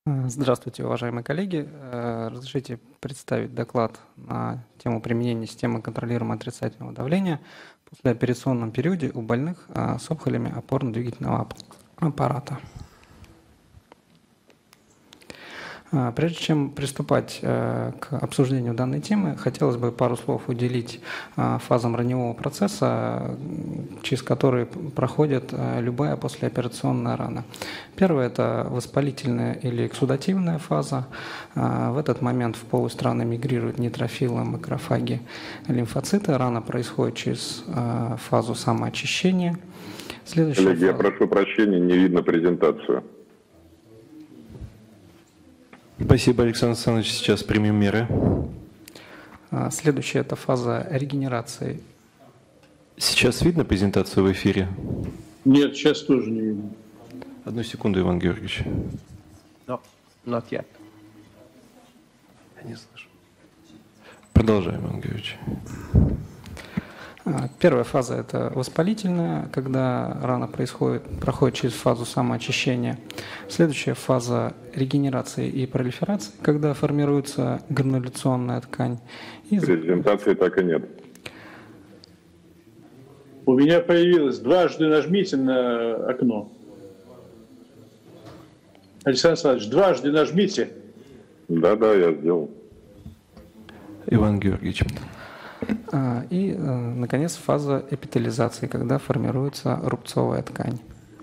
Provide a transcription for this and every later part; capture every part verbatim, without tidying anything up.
Здравствуйте, уважаемые коллеги. Разрешите представить доклад на тему применения системы контролируемого отрицательного давления в послеоперационном периоде у больных с опухолями опорно-двигательного аппарата. Прежде чем приступать к обсуждению данной темы, хотелось бы пару слов уделить фазам раневого процесса, через которые проходит любая послеоперационная рана. Первая – это воспалительная или эксудативная фаза. В этот момент в полость раны мигрируют нейтрофилы, макрофаги, лимфоциты. Рана происходит через фазу самоочищения. Следующая Коллеги, фаза... я прошу прощения, не видно презентацию. Спасибо, Александр Александрович. Сейчас примем меры. Следующая – это фаза регенерации. Сейчас видно презентацию в эфире? Нет, сейчас тоже не видно. Одну секунду, Иван Георгиевич. No, not yet. Я не слышу. Продолжаем, Иван Георгиевич. Первая фаза – это воспалительная, когда рана происходит, проходит через фазу самоочищения. Следующая фаза – регенерации и пролиферации, когда формируется грануляционная ткань. И... Презентации так и нет. У меня появилось, дважды нажмите на окно. Александр Александрович, дважды нажмите. Да-да, я сделал. Иван Георгиевич. И, наконец, фаза эпителизации, когда формируется рубцовая ткань.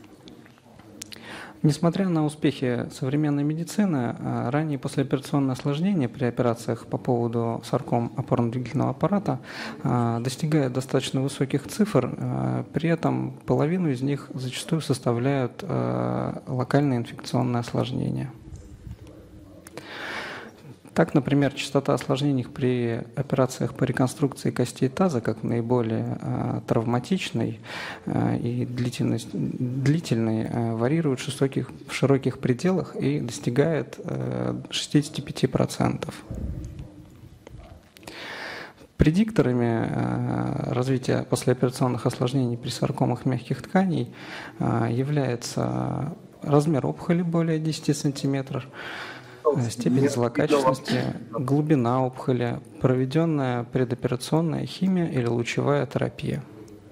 Несмотря на успехи современной медицины, ранние послеоперационные осложнения при операциях по поводу сарком опорно-двигательного аппарата достигают достаточно высоких цифр, при этом половину из них зачастую составляют локальные инфекционные осложнения. Так, например, частота осложнений при операциях по реконструкции костей таза, как наиболее э, травматичной э, и длительной, длительной э, варьирует в широких, в широких пределах и достигает э, шестидесяти пяти процентов. Предикторами э, развития послеоперационных осложнений при саркомах мягких тканей э, является размер опухоли более десяти сантиметров, степень злокачественности, глубина опухоли, проведенная предоперационная химия или лучевая терапия.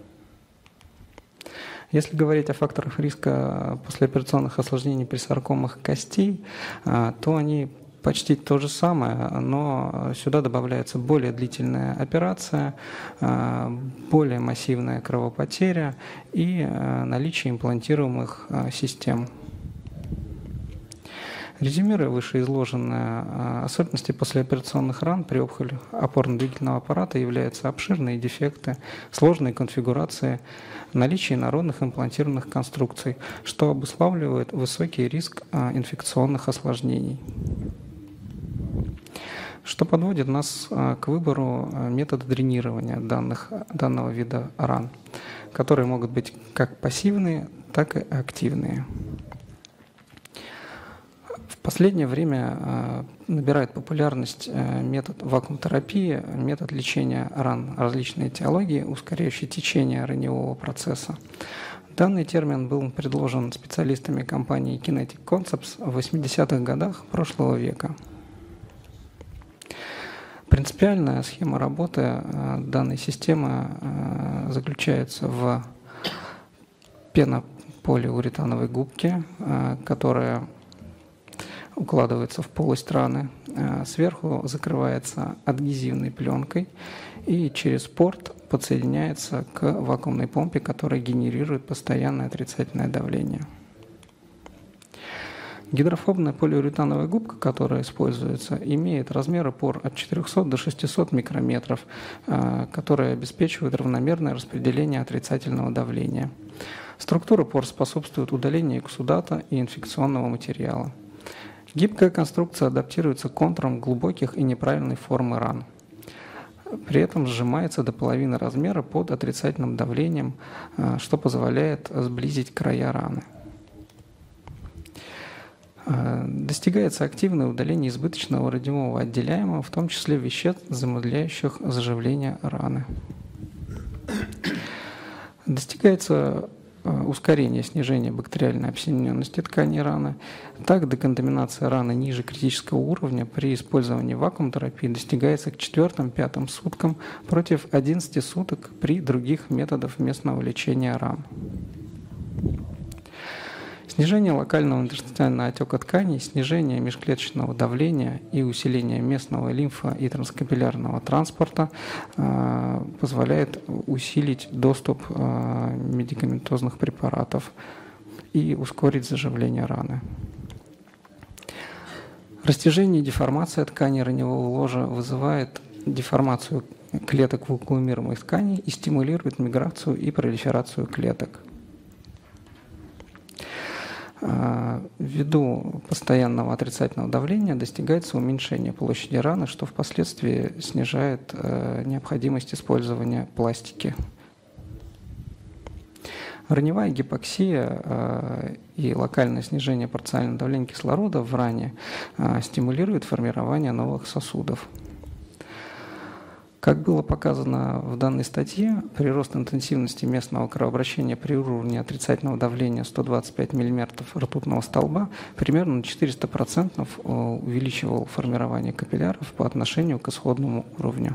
Если говорить о факторах риска послеоперационных осложнений при саркомах костей, то они почти то же самое, но сюда добавляется более длительная операция, более массивная кровопотеря и наличие имплантируемых систем. Резюмируя вышеизложенные особенности послеоперационных ран при опухоли опорно-двигательного аппарата являются обширные дефекты, сложные конфигурации, наличие инородных имплантированных конструкций, что обуславливает высокий риск инфекционных осложнений. Что подводит нас к выбору метода дренирования данных, данного вида ран, которые могут быть как пассивные, так и активные. В последнее время набирает популярность метод вакуум-терапии, метод лечения ран различной этиологии, ускоряющий течение раневого процесса. Данный термин был предложен специалистами компании Kinetic Concepts в восьмидесятых годах прошлого века. Принципиальная схема работы данной системы заключается в пенополиуретановой губке, которая укладывается в полость раны, сверху закрывается адгезивной пленкой и через порт подсоединяется к вакуумной помпе, которая генерирует постоянное отрицательное давление. Гидрофобная полиуретановая губка, которая используется, имеет размеры пор от четырёхсот до шестисот микрометров, которые обеспечивают равномерное распределение отрицательного давления. Структура пор способствует удалению эксудата и инфекционного материала. Гибкая конструкция адаптируется к контурам глубоких и неправильной формы ран. При этом сжимается до половины размера под отрицательным давлением, что позволяет сблизить края раны. Достигается активное удаление избыточного радиового отделяемого, в том числе веществ, замедляющих заживление раны. Достигается ускорение снижения бактериальной обсемененности тканей раны, так деконтаминация раны ниже критического уровня при использовании вакуум-терапии достигается к четвёртым-пятым суткам против одиннадцати суток при других методах местного лечения ран. Снижение локального интерстициального отека тканей, снижение межклеточного давления и усиление местного лимфа- и транскапиллярного транспорта э, позволяет усилить доступ э, медикаментозных препаратов и ускорить заживление раны. Растяжение и деформация ткани раневого ложа вызывает деформацию клеток вакуумируемых тканей и стимулирует миграцию и пролиферацию клеток. Ввиду постоянного отрицательного давления достигается уменьшение площади раны, что впоследствии снижает необходимость использования пластики. Раневая гипоксия и локальное снижение парциального давления кислорода в ране стимулирует формирование новых сосудов. Как было показано в данной статье, прирост интенсивности местного кровообращения при уровне отрицательного давления сто двадцать пять миллиметров ртутного столба примерно на четыреста процентов увеличивал формирование капилляров по отношению к исходному уровню.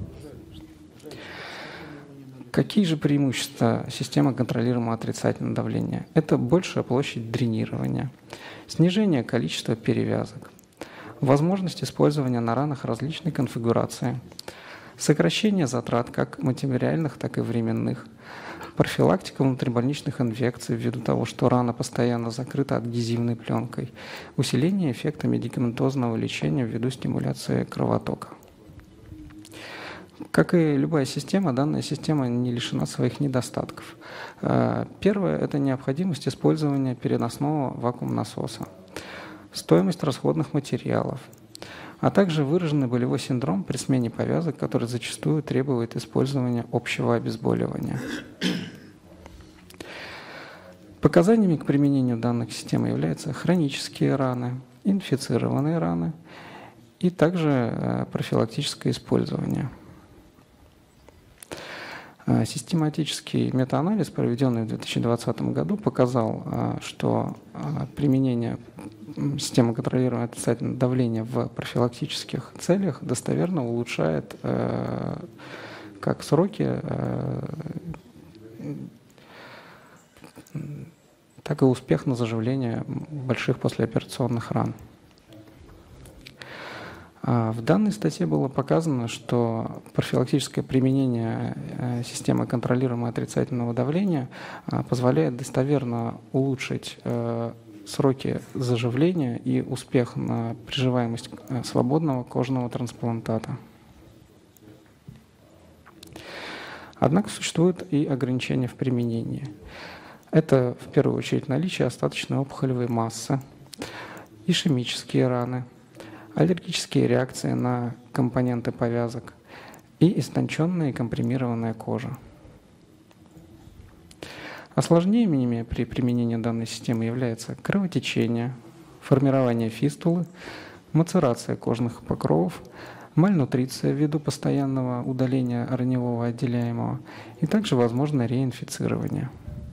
Какие же преимущества системы контролируемого отрицательного давления? Это большая площадь дренирования, снижение количества перевязок, возможность использования на ранах различной конфигурации, сокращение затрат как материальных, так и временных, профилактика внутрибольничных инфекций ввиду того, что рана постоянно закрыта адгезивной пленкой, усиление эффекта медикаментозного лечения ввиду стимуляции кровотока. Как и любая система, данная система не лишена своих недостатков. Первое – это необходимость использования переносного вакуум-насоса, стоимость расходных материалов, а также выраженный болевой синдром при смене повязок, который зачастую требует использования общего обезболивания. Показаниями к применению данных систем являются хронические раны, инфицированные раны и также профилактическое использование. Систематический метаанализ, проведенный в две тысячи двадцатом году, показал, что применение системы контролируемого отрицательного давления в профилактических целях достоверно улучшает как сроки, так и успех на заживление больших послеоперационных ран. В данной статье было показано, что профилактическое применение системы контролируемого отрицательного давления позволяет достоверно улучшить сроки заживления и успех на приживаемость свободного кожного трансплантата. Однако существуют и ограничения в применении. Это в первую очередь наличие остаточной опухолевой массы, ишемические раны, аллергические реакции на компоненты повязок и истонченная и компримированная кожа. Осложнениями при применении данной системы являются кровотечение, формирование фистулы, мацерация кожных покровов, мальнутриция ввиду постоянного удаления раневого отделяемого и также возможно реинфицирование.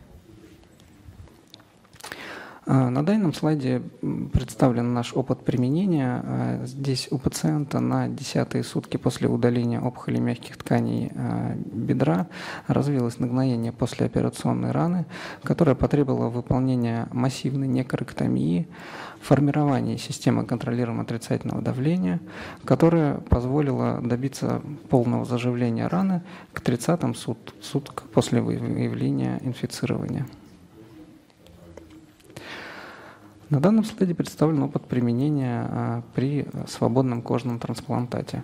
На данном слайде представлен наш опыт применения. Здесь у пациента на десятые сутки после удаления опухоли мягких тканей бедра развилось нагноение послеоперационной раны, которая потребовала выполнения массивной некорректомии, формирования системы контролируемого отрицательного давления, которая позволила добиться полного заживления раны к тридцатым суткам после выявления инфицирования. На данном слайде представлен опыт применения при свободном кожном трансплантате.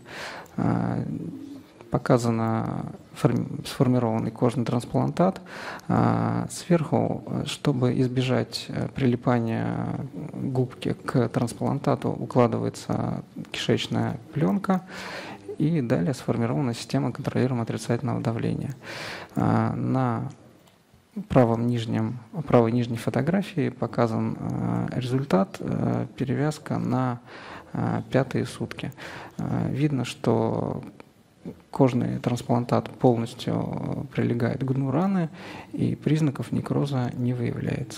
Показано сформированный кожный трансплантат. Сверху, чтобы избежать прилипания губки к трансплантату, укладывается кишечная пленка. И далее сформирована система контролируемого отрицательного давления. На правом нижнем, правой нижней фотографии показан э, результат э, перевязка на э, пятые сутки. Э, видно, что кожный трансплантат полностью прилегает к дну раны, и признаков некроза не выявляется.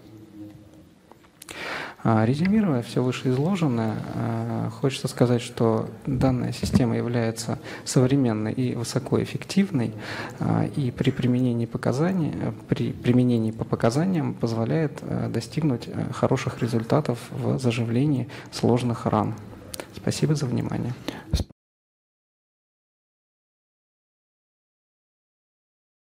Резюмируя все вышеизложенное, хочется сказать, что данная система является современной и высокоэффективной, и при применении, показаний, при применении по показаниям позволяет достигнуть хороших результатов в заживлении сложных ран. Спасибо за внимание.